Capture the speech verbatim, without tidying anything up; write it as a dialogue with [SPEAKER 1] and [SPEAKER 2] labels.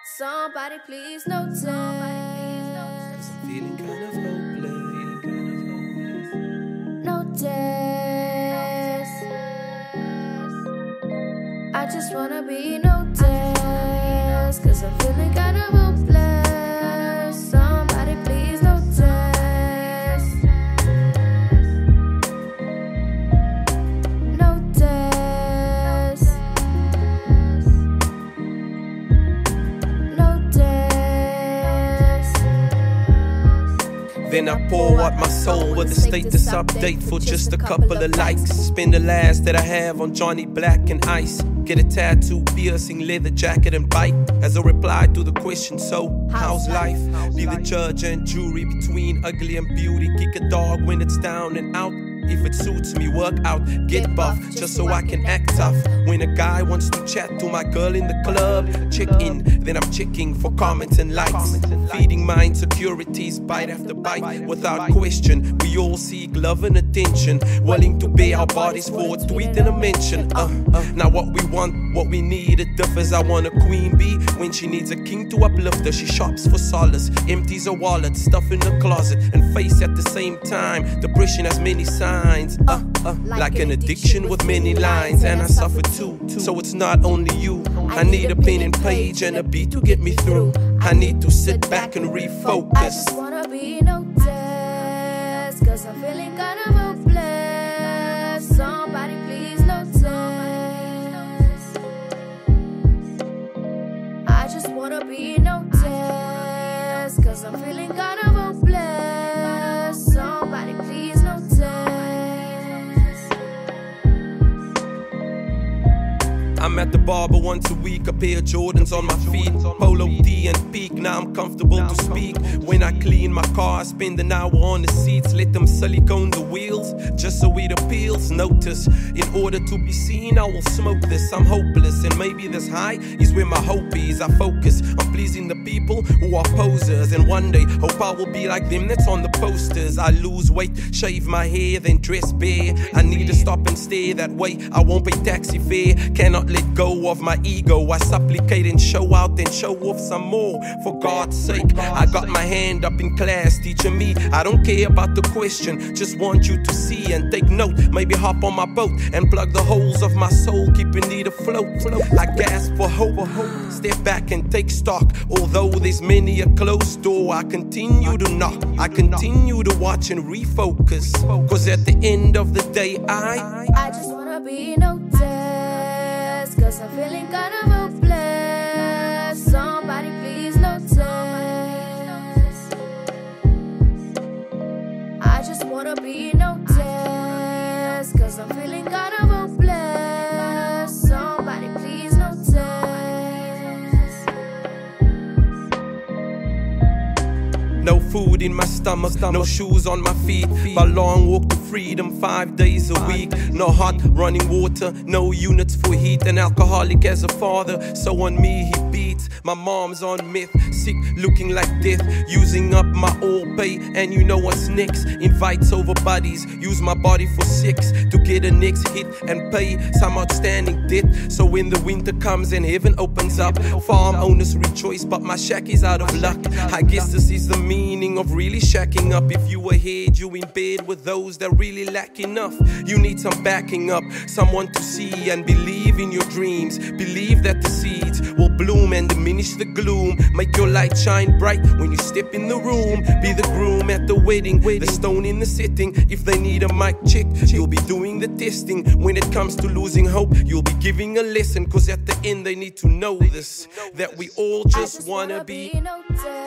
[SPEAKER 1] Somebody please notice.
[SPEAKER 2] Cause I'm feeling kind of hopeless.
[SPEAKER 1] Notice. I just wanna be noticed. Cause I'm feeling kind of hopeless. Somebody please notice. Notice. Notice.
[SPEAKER 2] Then I pour out my soul with a status update for just a couple of likes. Spend the last that I have on Johnny Black and Ice. Get a tattoo, piercing, leather jacket and bite. As a reply to the question, so how's life? Be the judge and jury between ugly and beauty. Kick a dog when it's down and out. If it suits me, work out, get buff, just so I can act tough. When a guy wants to chat to my girl in the club, check in, then I'm checking for comments and likes. Feeding my insecurities, bite after bite, without question. We all seek love and attention, willing to pay our bodies for a tweet and a mention. Uh, uh, now what we want, what we need, it differs. I want a queen bee when she needs a king to uplift her. She shops for solace, empties her wallet, stuff in the closet, and face at the same time. Depression has many signs. Uh, uh, like an addiction with many lines, and I suffer too. So it's not only you. I need a pen and page and a beat to get me through. I need to sit back and refocus.
[SPEAKER 1] I just wanna be noticed, cause I'm feeling kind of hopeless. Somebody please notice. I just wanna be noticed, cause I'm feeling kind of hopeless. Somebody please notice.
[SPEAKER 2] I'm at the barber once a week, a pair of Jordans on my feet, Polo tee and peak, now I'm comfortable to speak. When I clean my car, I spend an hour on the seats, let them silicone the wheels, just so it appeals. Notice, in order to be seen, I will smoke this. I'm hopeless, and maybe this high is where my hope is. I focus on pleasing the people who are posers, and one day, hope I will be like them that's on the posters. I lose weight, shave my hair, then dress bare. I need to stop and stare, that way I won't pay taxi fare. Cannot let go of my ego. I supplicate and show out and show off some more. For God's sake, I got my hand up in class teaching me I don't care about the question, just want you to see and take note. Maybe hop on my boat and plug the holes of my soul, keeping it afloat. I gasp for hope, step back and take stock. Although there's many a closed door, I continue to knock, I continue to watch and refocus. Cause at the end of the day I
[SPEAKER 1] I just wanna be noticed, cause I'm feeling kind of hopeless. Somebody please notice. I just wanna be noticed, cause I'm feeling kind of hopeless. Somebody please notice.
[SPEAKER 2] No food in my stomach, no shoes on my feet. My long walk to freedom, five days a week. No hot running water, no units for heat. An alcoholic as a father, so on me he beats. My mom's on meth, sick, looking like death. Using up my all pay, and you know what's next. Invites over buddies, use my body for sex to get a next hit and pay some outstanding debt. So when the winter comes and heaven opens up, farm owners rejoice, but my shack is out of luck. I guess this is the meaning of really shacking up. If you ahead, you in bed with those that really lack enough. You need some backing up, someone to see and believe in your dreams. Believe that the seeds will bloom and diminish the gloom. Make your light shine bright when you step in the room. Be the groom at the wedding, the stone in the setting. If they need a mic check, you'll be doing the testing. When it comes to losing hope, you'll be giving a lesson. Cause at the end they need to know this, that we all just,
[SPEAKER 1] just
[SPEAKER 2] wanna,
[SPEAKER 1] wanna
[SPEAKER 2] be
[SPEAKER 1] noticed.